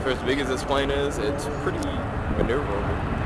For as big as this plane is, it's pretty maneuverable.